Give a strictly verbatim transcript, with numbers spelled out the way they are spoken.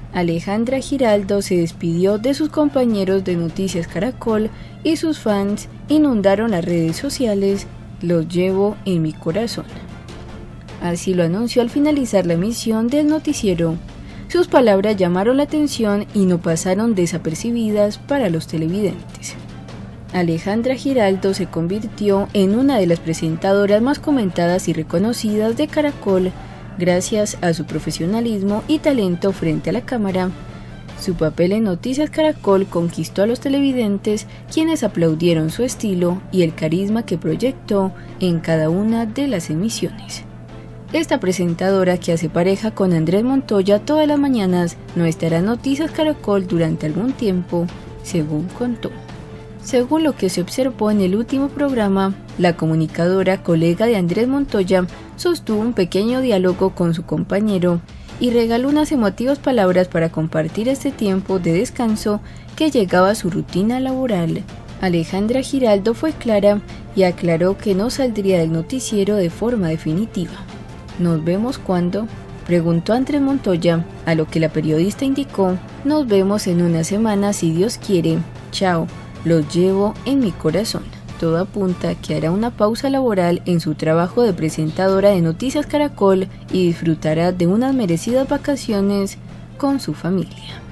Alejandra Giraldo se despidió de sus compañeros de Noticias Caracol y sus fans inundaron las redes sociales. Los llevo en mi corazón. Así lo anunció al finalizar la emisión del noticiero. Sus palabras llamaron la atención y no pasaron desapercibidas para los televidentes. Alejandra Giraldo se convirtió en una de las presentadoras más comentadas y reconocidas de Caracol gracias a su profesionalismo y talento frente a la cámara. Su papel en Noticias Caracol conquistó a los televidentes, quienes aplaudieron su estilo y el carisma que proyectó en cada una de las emisiones. Esta presentadora, que hace pareja con Andrés Montoya todas las mañanas, no estará en Noticias Caracol durante algún tiempo, según contó. Según lo que se observó en el último programa, la comunicadora, colega de Andrés Montoya, sostuvo un pequeño diálogo con su compañero y regaló unas emotivas palabras para compartir este tiempo de descanso que llegaba a su rutina laboral. Alejandra Giraldo fue clara y aclaró que no saldría del noticiero de forma definitiva. ¿Nos vemos cuándo?, preguntó Andrés Montoya, a lo que la periodista indicó: nos vemos en una semana si Dios quiere, chao, los llevo en mi corazón. Todo apunta que hará una pausa laboral en su trabajo de presentadora de Noticias Caracol y disfrutará de unas merecidas vacaciones con su familia.